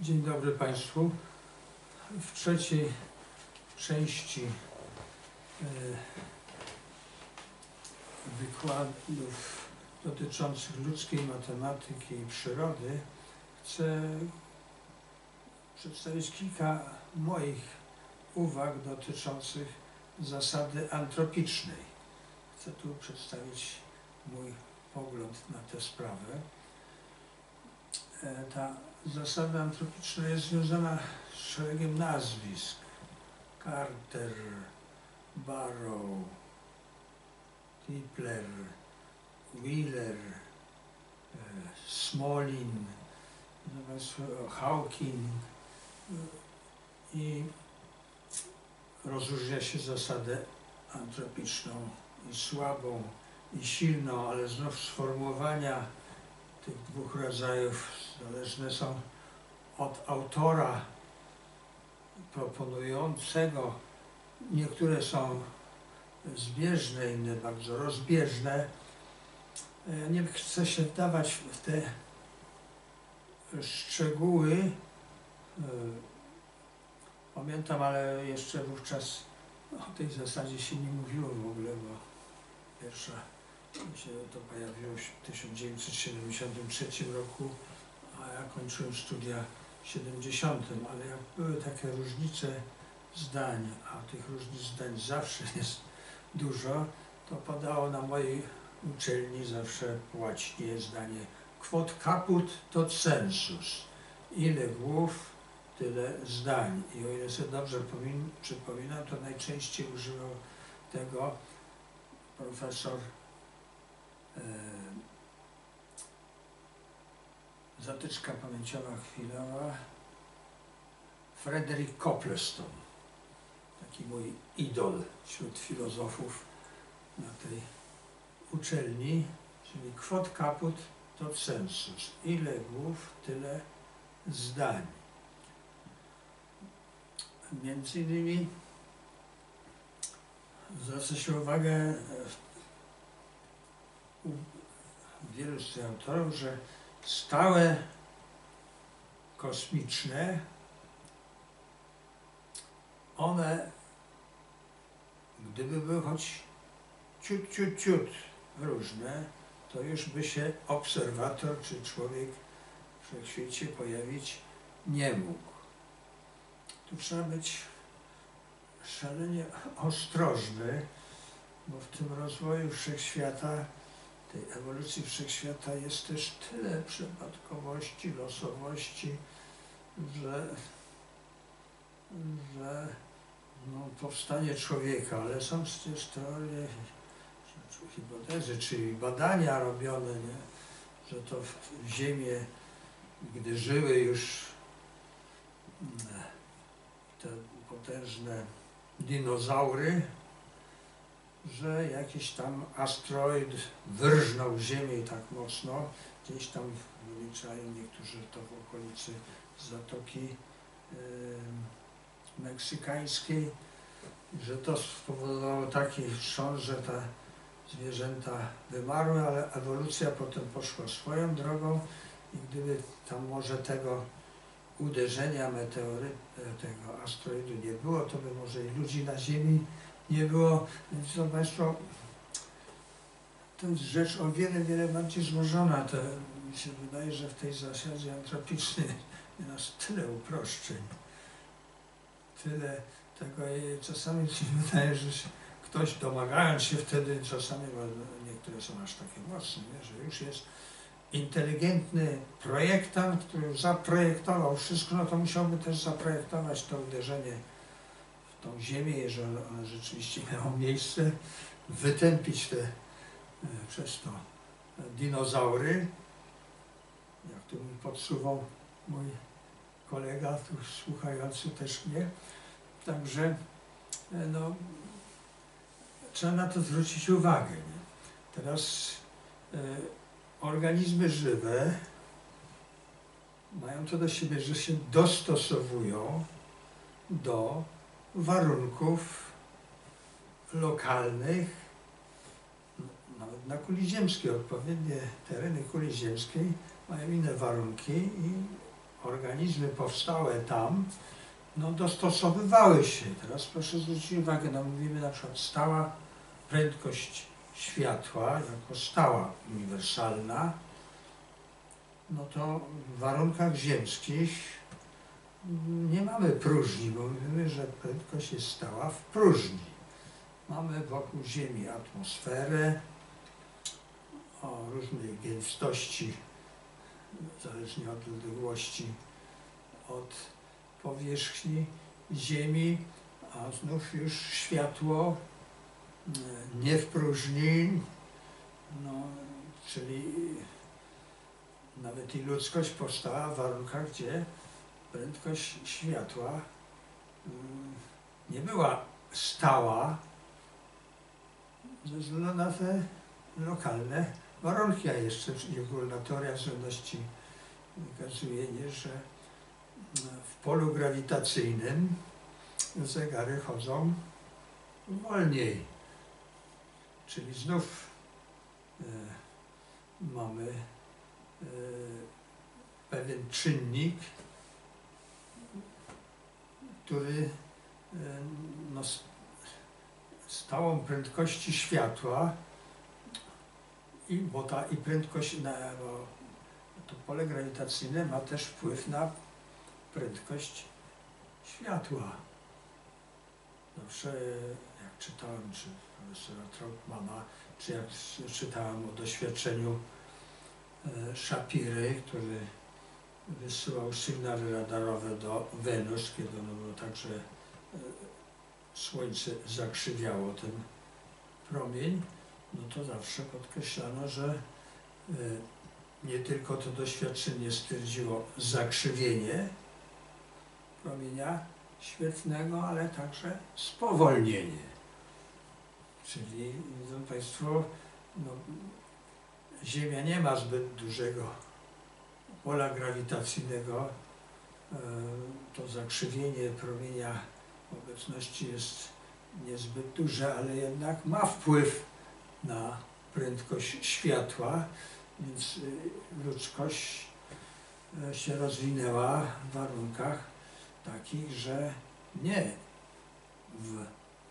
Dzień dobry Państwu. W trzeciej części wykładów dotyczących ludzkiej matematyki i przyrody chcę przedstawić kilka moich uwag dotyczących zasady antropicznej. Chcę tu przedstawić mój pogląd na tę sprawę. Ta zasada antropiczna jest związana z szeregiem nazwisk. Carter, Barrow, Tipler, Wheeler, Smolin, Hawking i rozróżnia się zasadę antropiczną i słabą i silną, ale znów sformułowania tych dwóch rodzajów zależne są od autora proponującego. Niektóre są zbieżne, inne bardzo rozbieżne. Nie chcę się wdawać w te szczegóły. Pamiętam, ale jeszcze wówczas o tej zasadzie się nie mówiło w ogóle, bo pierwsza się to pojawiło w 1973 roku, a ja kończyłem studia w 70, ale jak były takie różnice zdań, a tych różnic zdań zawsze jest dużo, to padało na mojej uczelni zawsze po łacinie zdanie quod caput tot sensus. Ile głów, tyle zdań. I o ile sobie dobrze przypominam, to najczęściej używał tego profesor zatyczka pamięciowa chwilowa, Frederick Copleston, taki mój idol wśród filozofów na tej uczelni, czyli quod caput tot sensus. Ile głów, tyle zdań. Między innymi zwraca się uwagę u wielu z tych autorów, że stałe kosmiczne, one, gdyby były choć ciut różne, to już by się obserwator czy człowiek w wszechświecie pojawić nie mógł. Tu trzeba być szalenie ostrożny, bo w tym rozwoju wszechświata, tej ewolucji wszechświata jest też tyle przypadkowości, losowości, że powstanie człowieka, ale są też teorie, hipotezy, czyli badania robione, nie? Że to w Ziemię, gdy żyły już te potężne dinozaury, że jakiś tam asteroid wyrżnął Ziemię tak mocno, gdzieś tam wyliczają niektórzy to w okolicy Zatoki Meksykańskiej, że to spowodowało taki wstrząs, że te zwierzęta wymarły, ale ewolucja potem poszła swoją drogą i gdyby tam może tego uderzenia tego asteroidu nie było, to by może i ludzi na Ziemi nie było. Więc to Państwo, to jest rzecz o wiele bardziej złożona. To mi się wydaje, że w tej zasadzie antropicznej jest tyle uproszczeń, tyle tego i czasami mi się wydaje, że ktoś domagając się wtedy, czasami, bo niektóre są aż takie mocne, nie, że już jest inteligentny projektant, który zaprojektował wszystko, no to musiałby też zaprojektować to uderzenie w tą Ziemię, jeżeli ono rzeczywiście miało miejsce, wytępić te przez to dinozaury, jak tu mi podsuwał mój kolega, tu słuchający też mnie. Także no, trzeba na to zwrócić uwagę. Nie? Teraz organizmy żywe mają to do siebie, że się dostosowują do warunków lokalnych, nawet na kuli ziemskiej. Odpowiednie tereny kuli ziemskiej mają inne warunki i organizmy powstałe tam, no dostosowywały się. Teraz proszę zwrócić uwagę, no mówimy na przykład stała prędkość światła jako stała uniwersalna, no to w warunkach ziemskich nie mamy próżni, bo mówimy, że prędkość jest stała w próżni. Mamy wokół Ziemi atmosferę o różnej gęstości, zależnie od odległości od powierzchni Ziemi, a znów już światło nie w próżni, no, czyli nawet i ludzkość powstała w warunkach, gdzie prędkość światła nie była stała ze względu na te lokalne warunki, a jeszcze ogólna teoria względności wykazuje, że w polu grawitacyjnym zegary chodzą wolniej. Czyli znów mamy pewien czynnik, który no, stałą prędkości światła bo prędkość, bo to pole grawitacyjne ma też wpływ na prędkość światła. Zawsze jak czytałem, czy profesora Trautmana, czy jak czytałem o doświadczeniu Szapiry, który wysyłał sygnały radarowe do Wenus, kiedy ono było tak, że Słońce zakrzywiało ten promień, no to zawsze podkreślano, że nie tylko to doświadczenie stwierdziło zakrzywienie promienia świetlnego, ale także spowolnienie. Czyli widzą Państwo, no, Ziemia nie ma zbyt dużego pola grawitacyjnego. To zakrzywienie promienia obecności jest niezbyt duże, ale jednak ma wpływ na prędkość światła, więc ludzkość się rozwinęła w warunkach takich, że nie w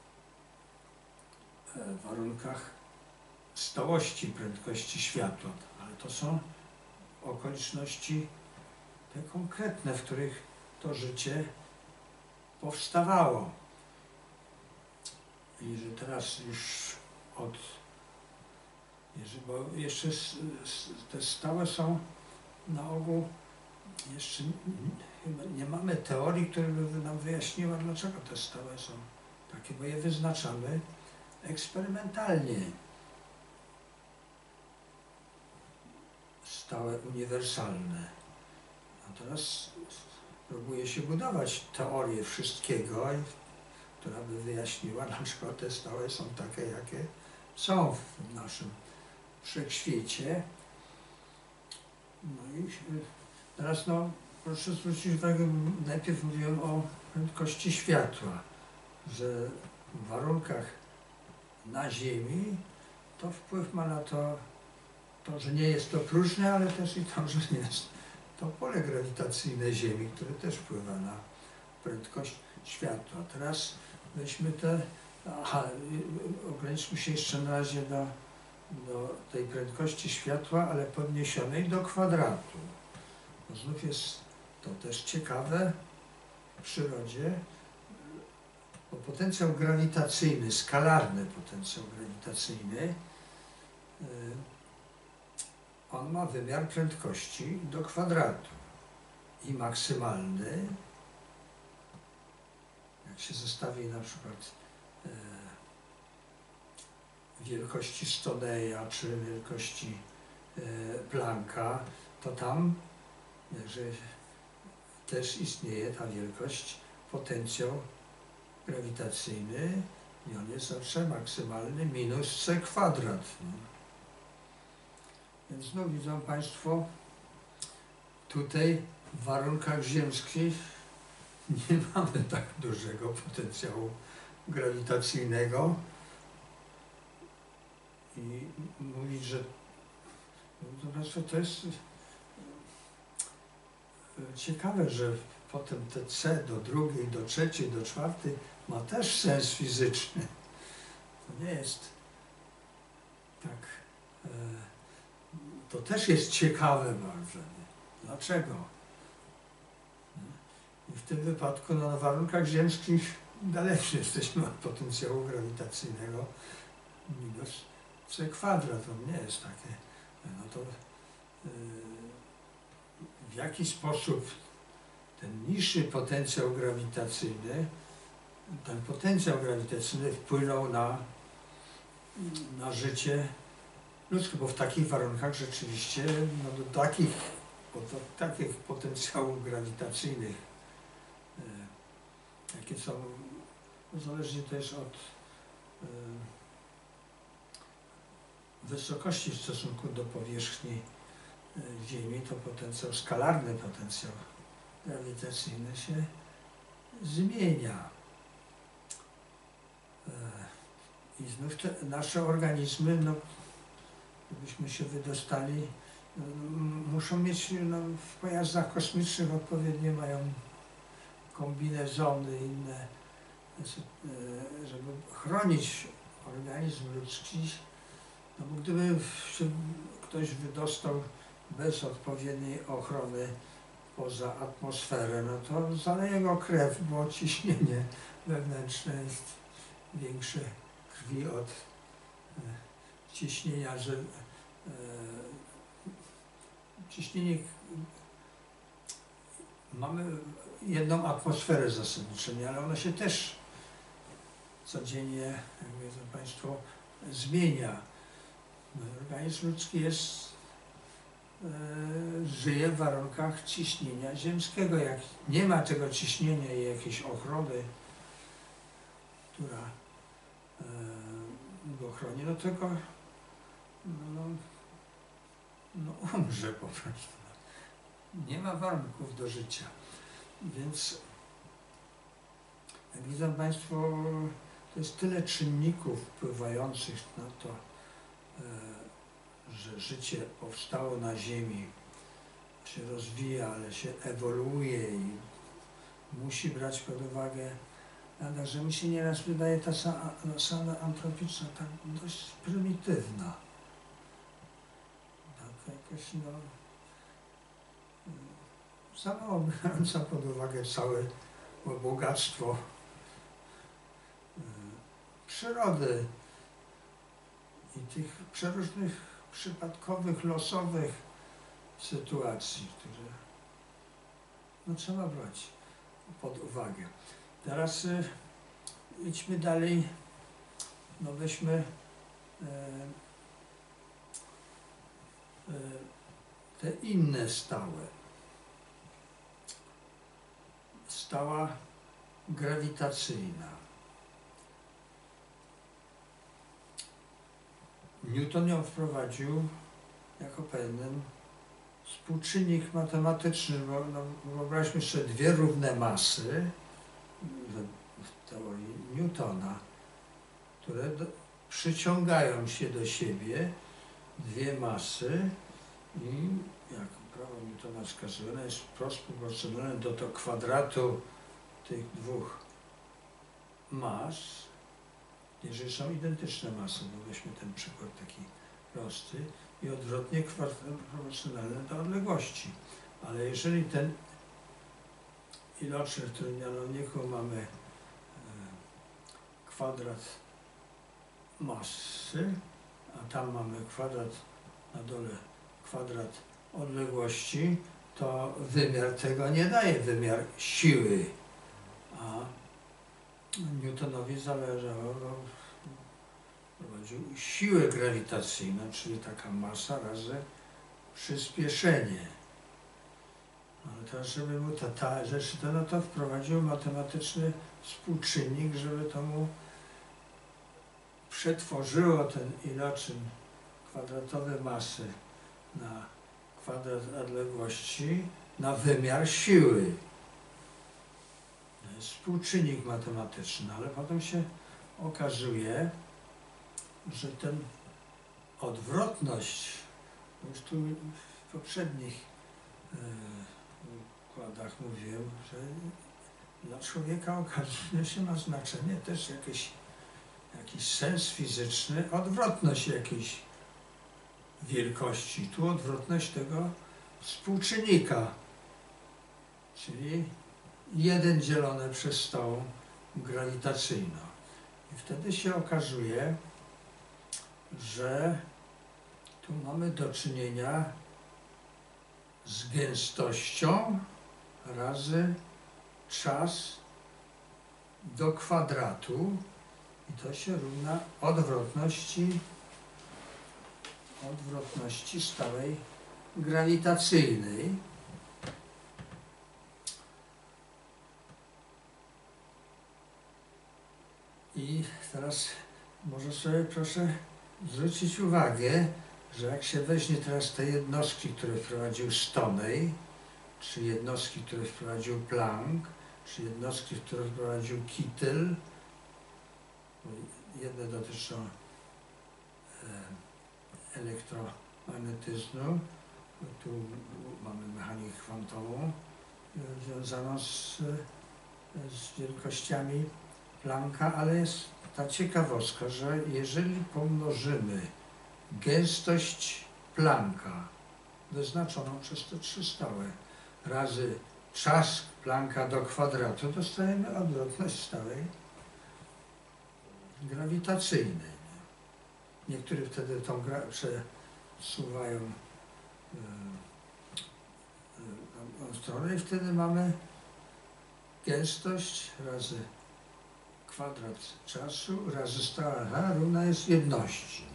warunkach stałości prędkości światła, ale to są okoliczności te konkretne, w których to życie powstawało. I że teraz już bo jeszcze te stałe są na ogół, jeszcze chyba nie mamy teorii, która by nam wyjaśniła, dlaczego te stałe są takie, bo je wyznaczamy eksperymentalnie. Stałe uniwersalne. A teraz próbuje się budować teorię wszystkiego, która by wyjaśniła, dlaczego te stałe są takie, jakie są w naszym wszechświecie. No i teraz proszę zwrócić uwagę, najpierw mówiłem o prędkości światła, że w warunkach na Ziemi to wpływ ma na to, że nie jest to próżne, ale też i to, że nie jest to pole grawitacyjne Ziemi, które też wpływa na prędkość światła. Teraz weźmy ograniczmy się jeszcze na razie do tej prędkości światła, ale podniesionej do kwadratu. Bo znów jest to też ciekawe w przyrodzie, bo potencjał grawitacyjny, skalarny potencjał grawitacyjny, on ma wymiar prędkości do kwadratu i maksymalny, jak się zestawi na przykład wielkości Stoneya czy wielkości Plancka, to tam że też istnieje ta wielkość, potencjał grawitacyjny i on jest zawsze maksymalny minus c kwadrat. Więc znów widzą Państwo, tutaj w warunkach ziemskich nie mamy tak dużego potencjału grawitacyjnego i mówić, że to jest ciekawe, że potem te C do drugiej, do trzeciej, do czwartej ma też sens fizyczny. To nie jest tak, to też jest ciekawe bardzo. Nie? Dlaczego? I w tym wypadku no, na warunkach ziemskich dalej jesteśmy od potencjału grawitacyjnego minus C kwadrat. To nie jest takie. No to w jaki sposób ten niższy potencjał grawitacyjny, ten potencjał grawitacyjny wpłynął na życie ludzkie, bo w takich warunkach rzeczywiście no, do takich potencjałów grawitacyjnych, jakie są, no, zależnie też od wysokości w stosunku do powierzchni Ziemi, to potencjał, skalarny potencjał grawitacyjny się zmienia. I znów te nasze organizmy, no, gdybyśmy się wydostali, no, muszą mieć, no, w pojazdach kosmicznych odpowiednio mają kombinezony inne, żeby chronić organizm ludzki. No bo gdyby się ktoś wydostał bez odpowiedniej ochrony poza atmosferę, no to zaleje go krew, bo ciśnienie wewnętrzne jest większe krwi od ciśnienia, że ciśnienie, mamy jedną atmosferę zasadniczą, ale ona się też codziennie, jak wiedzą Państwo, zmienia. Organizm ludzki żyje w warunkach ciśnienia ziemskiego. Jak nie ma tego ciśnienia i jakiejś ochrony, która go chroni, no tego umrze po prostu. Nie ma warunków do życia. Więc jak widzą Państwo, to jest tyle czynników wpływających na to, że życie powstało na Ziemi, się rozwija, ale się ewoluuje i musi brać pod uwagę, że mi się nieraz wydaje ta zasada antropiczna tak dość prymitywna. Tak jakoś, no, sama biorąca pod uwagę całe bogactwo przyrody i tych przeróżnych przypadkowych, losowych sytuacji, które no, trzeba brać pod uwagę. Teraz idźmy dalej, no weźmy te inne stałe. Stała grawitacyjna. Newton ją wprowadził jako pewien współczynnik matematyczny, bo no, wyobraźmy sobie dwie równe masy w teorii Newtona, które przyciągają się do siebie, dwie masy i jak prawo Newtona wskazuje, ona jest wprost proporcjonalna do to kwadratu tych dwóch mas, jeżeli są identyczne masy, bo weźmy ten przykład taki prosty, i odwrotnie proporcjonalne do odległości. Ale jeżeli ten iloczyn, w którym mianowniku mamy kwadrat masy, a tam mamy kwadrat, na dole kwadrat odległości, to wymiar tego nie daje, wymiar siły. A Newtonowi zależało, prowadził siłę grawitacyjną, czyli taka masa razy przyspieszenie. Ale teraz, żeby mu ta rzecz, no to wprowadził matematyczny współczynnik, żeby to mu przetworzyło ten iloczyn kwadratowy masy na kwadrat odległości na wymiar siły. To jest współczynnik matematyczny, ale potem się okazuje, że ten odwrotność, już tu w poprzednich mówiłem, że dla człowieka okazuje się ma znaczenie też jakiś sens fizyczny, odwrotność jakiejś wielkości. Tu odwrotność tego współczynnika, czyli 1 dzielone przez stałą grawitacyjną. I wtedy się okazuje, że tu mamy do czynienia z gęstością razy czas do kwadratu i to się równa odwrotności stałej grawitacyjnej. I teraz może sobie proszę zwrócić uwagę, że jak się weźmie teraz te jednostki, które wprowadził Stoney, czy jednostki, które wprowadził Planck, czy jednostki, które wprowadził Kittel, jedne dotyczą elektromagnetyzmu, tu mamy mechanikę kwantową związaną z wielkościami Plancka, ale jest ta ciekawostka, że jeżeli pomnożymy gęstość Plancka wyznaczoną przez te 3 stałe razy czas Plancka do kwadratu, dostajemy odwrotność stałej grawitacyjnej. Niektórzy wtedy tą przesuwają stronę i wtedy mamy gęstość razy kwadrat czasu razy stała H równa jest jedności.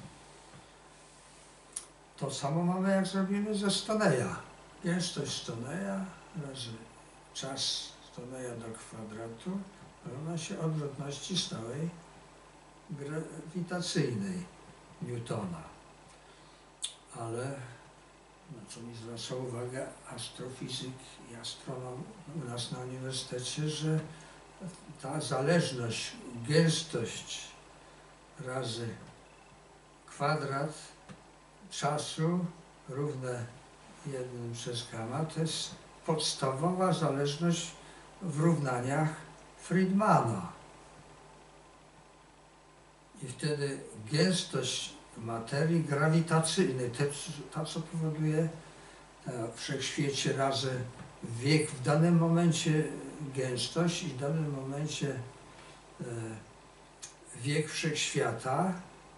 To samo mamy, jak zrobimy ze Stoneya. Gęstość Stoneya razy czas Stoneya do kwadratu równa się odwrotności stałej grawitacyjnej Newtona. Ale na co mi zwraca uwagę astrofizyk i astronom u nas na uniwersytecie, że ta zależność, gęstość razy kwadrat czasu równe 1 przez gamma to jest podstawowa zależność w równaniach Friedmana. I wtedy gęstość materii grawitacyjnej, ta co powoduje w wszechświecie razy wiek, w danym momencie gęstość i w danym momencie wiek wszechświata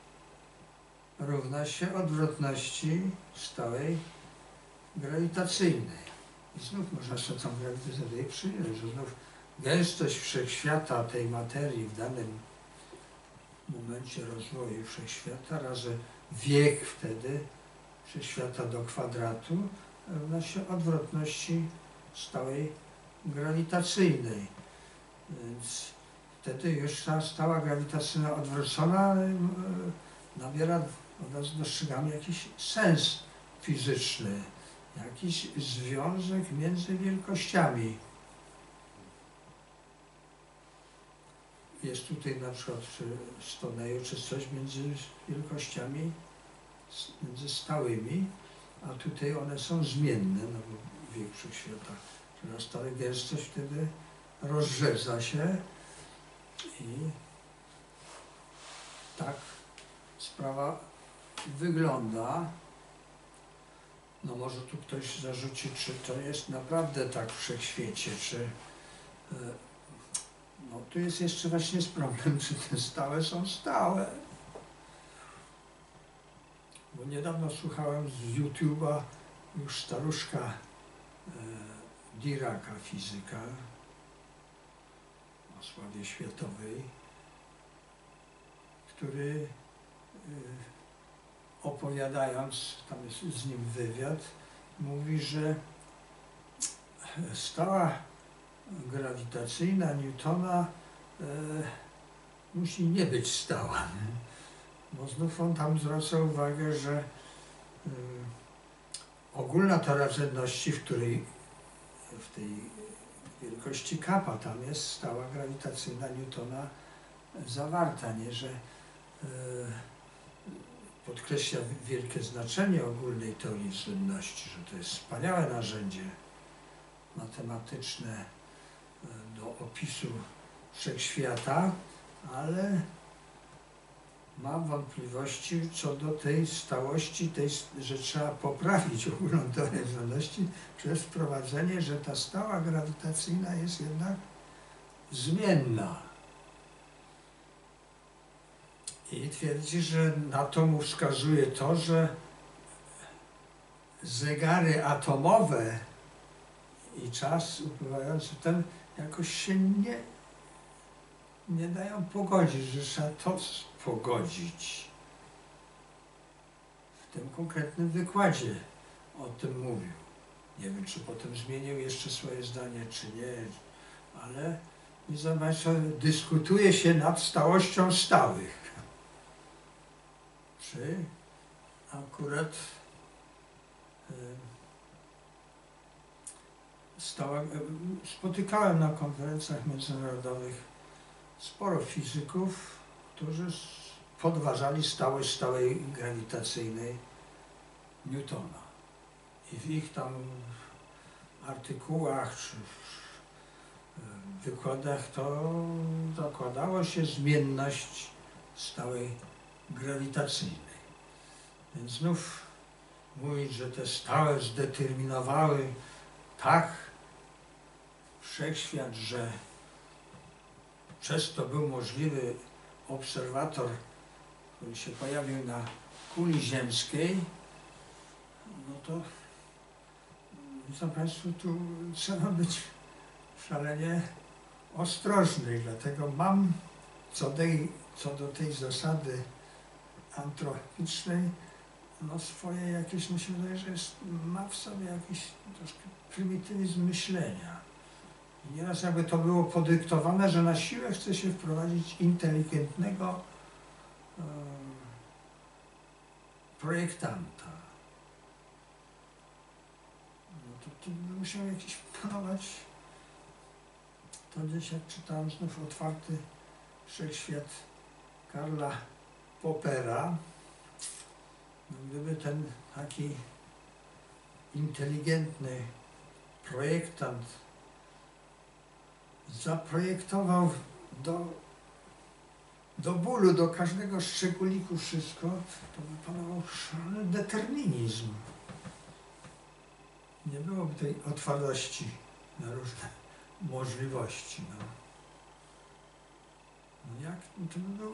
równa się odwrotności stałej grawitacyjnej. I znów można sobie tą grawitację przyjąć, że znów gęstość wszechświata tej materii w danym momencie rozwoju wszechświata razy wiek wtedy wszechświata do kwadratu równa się odwrotności stałej grawitacyjnej. Więc wtedy już ta stała grawitacyjna odwrócona nabiera, od razu dostrzegamy jakiś sens fizyczny, jakiś związek między wielkościami. Jest tutaj na przykład przy Stoneyu czy coś między wielkościami, między stałymi, a tutaj one są zmienne, no bo wiek wszechświata wzrasta, ale gęstość wtedy rozrzedza się i tak sprawa wygląda. No może tu ktoś zarzuci, czy to jest naprawdę tak w wszechświecie, czy no tu jest jeszcze właśnie problem, czy te stałe są stałe. Bo niedawno słuchałem z YouTube'a już staruszka Diraka, fizyka o sławie światowej, który opowiadając, tam jest z nim wywiad, mówi, że stała grawitacyjna Newtona musi nie być stała. Bo znów on tam zwraca uwagę, że ogólna tora względności, w tej wielkości kappa, tam jest stała grawitacyjna Newtona zawarta, nie, że podkreśla wielkie znaczenie ogólnej teorii względności, że to jest wspaniałe narzędzie. matematyczne do opisu wszechświata, ale mam wątpliwości co do tej stałości, że trzeba poprawić ogólną teorię względności przez wprowadzenie, że ta stała grawitacyjna jest jednak zmienna. I twierdzi, że na to mu wskazuje to, że zegary atomowe i czas upływający ten jakoś się nie dają pogodzić, że trzeba to pogodzić. W tym konkretnym wykładzie o tym mówił. Nie wiem, czy potem zmienił jeszcze swoje zdanie, czy nie, ale dyskutuje się nad stałością stałych. Czy akurat spotykałem na konferencjach międzynarodowych sporo fizyków, którzy podważali stałość stałej grawitacyjnej Newtona. I w ich tam artykułach czy wykładach to zakładało się zmienność stałej grawitacyjnej. Więc znów mówić, że te stałe zdeterminowały tak wszechświat, że przez to był możliwy obserwator, który się pojawił na kuli ziemskiej, no to widzą Państwo, tu trzeba być szalenie ostrożny. Dlatego mam co do tej zasady antropicznej, no swoje jakieś, mi się wydaje, że ma w sobie jakiś troszkę prymitywizm myślenia. I nieraz jakby to było podyktowane, że na siłę chce się wprowadzić inteligentnego projektanta. No to by musiał jakiś panować, to gdzieś jak czytałem znów Otwarty Wszechświat Karla Poppera, no gdyby ten taki inteligentny projektant zaprojektował do bólu, do każdego szczególiku wszystko, to by panował szalony determinizm. Nie byłoby tej otwartości na różne możliwości. No. No jak to by był?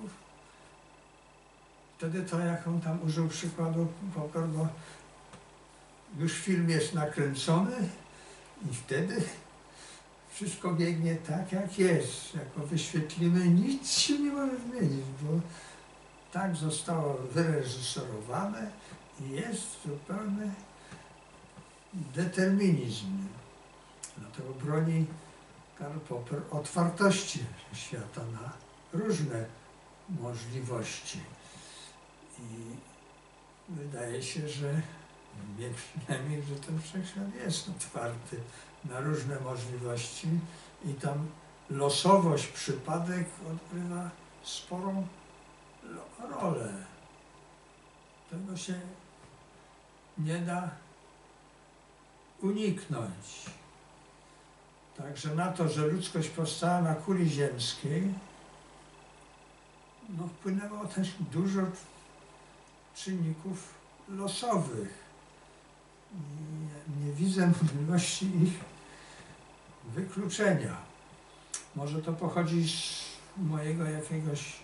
Wtedy to, jak on tam użył przykładu, bo już film jest nakręcony i wtedy wszystko biegnie tak, jak jest. Jak wyświetlimy, nic się nie może zmienić, bo tak zostało wyreżyserowane i jest zupełny determinizm. Dlatego broni Karl Popper otwartości świata na różne możliwości. I wydaje się, że mnie przynajmniej, że ten wszechświat jest otwarty na różne możliwości i tam losowość, przypadek odgrywa sporą rolę. Tego się nie da uniknąć. Także na to, że ludzkość powstała na kuli ziemskiej, no wpłynęło też dużo czynników losowych. I nie widzę możliwości ich wykluczenia. Może to pochodzi z mojego jakiegoś...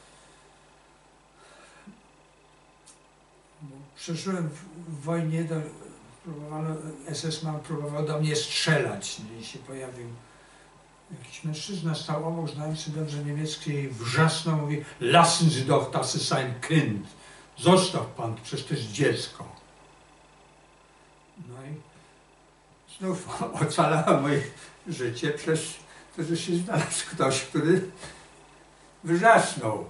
Bo przeżyłem w wojnie, SS-man próbował do mnie strzelać. I się pojawił jakiś mężczyzna, stał obok, znający dobrze niemiecki, i wrzasnął, mówi: Lassen Sie doch, das ist ein Kind. Zostaw pan, przecież to jest dziecko. No i znów ocalało moje życie przez to, że się znalazł ktoś, który wrzasnął.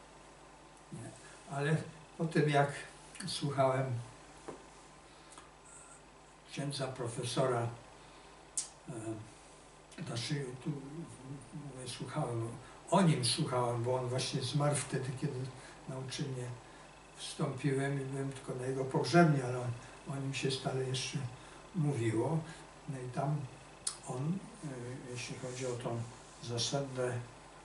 Ale po tym, jak słuchałem księdza profesora, znaczy tu mówię, słuchałem, bo on właśnie zmarł wtedy, kiedy na uczelnię wstąpiłem i byłem tylko na jego pogrzebnie, ale o nim się stale jeszcze mówiło. No i tam on, jeśli chodzi o tą zasadę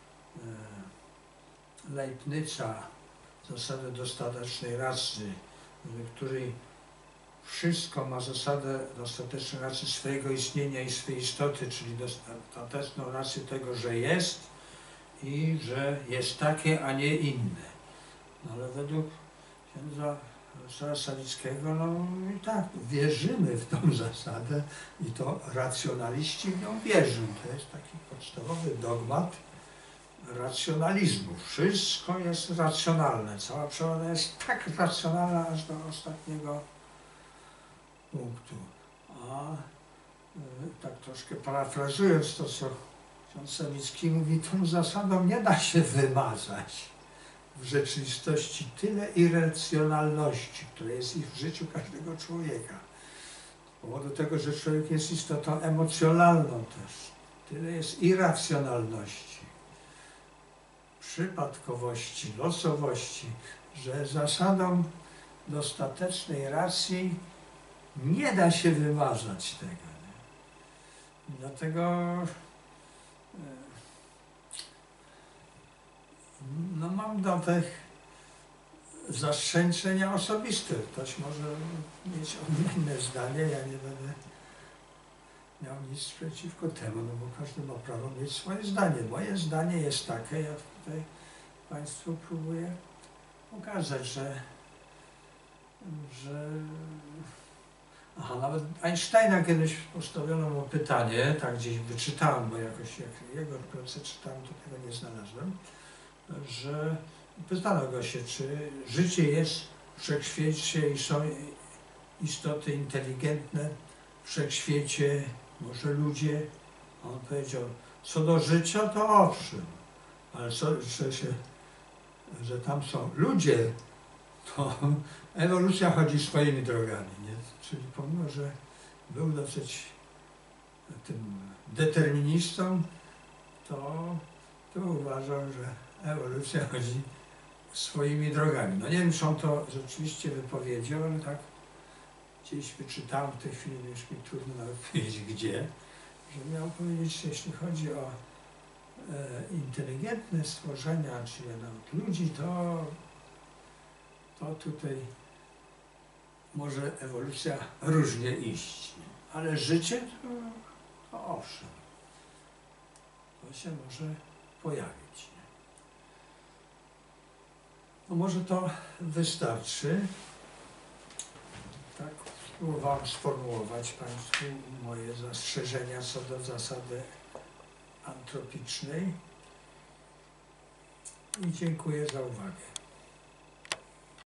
Leibniza, zasadę dostatecznej racji, w której wszystko ma zasadę dostatecznej racji swojego istnienia i swojej istoty, czyli dostateczną rację tego, że jest i że jest takie, a nie inne. No ale według księdza profesora Sawickiego, no i tak, wierzymy w tą zasadę i to racjonaliści w nią wierzą. To jest taki podstawowy dogmat racjonalizmu. Wszystko jest racjonalne, cała przyroda jest tak racjonalna aż do ostatniego punktu. A tak troszkę parafrazując to, co ksiądz Sawicki mówi, tą zasadą nie da się wymazać w rzeczywistości tyle irracjonalności, które jest w życiu każdego człowieka. Z powodu tego, że człowiek jest istotą emocjonalną też. Tyle jest irracjonalności, przypadkowości, losowości, że zasadą dostatecznej racji nie da się wymazać tego. Nie? Dlatego no mam do tych zastrzeżenia osobiste. Ktoś może mieć odmienne zdanie, ja nie będę miał nic przeciwko temu, no bo każdy ma prawo mieć swoje zdanie. Moje zdanie jest takie, ja tutaj Państwu próbuję pokazać, że aha, nawet Einsteina kiedyś postawiono mu pytanie, tak gdzieś wyczytałem, bo jakoś jak jego pracę czytałem, to tego nie znalazłem, że pytano go się, czy życie jest w wszechświecie i są istoty inteligentne w wszechświecie, może ludzie. A on powiedział, co do życia to owszem, ale że tam są ludzie, to ewolucja chodzi swoimi drogami, nie? Czyli pomimo, że był dosyć tym deterministą, to uważał, że ewolucja chodzi swoimi drogami. No nie wiem, czy on to rzeczywiście wypowiedział, ale tak gdzieś wyczytałem w tej chwili, już mi trudno nawet powiedzieć gdzie, że miał powiedzieć, że jeśli chodzi o inteligentne stworzenia, czyli nawet ludzi, to tutaj może ewolucja różnie iść. Ale życie to owszem, to się może pojawić. No może to wystarczy. Tak spróbowałem sformułować Państwu moje zastrzeżenia co do zasady antropicznej i dziękuję za uwagę.